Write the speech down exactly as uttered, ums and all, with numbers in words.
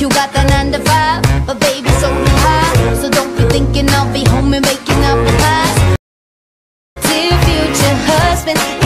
You got that nine to five, but baby, so do I. So don't be thinking I'll be home and making up the past. Dear future husband,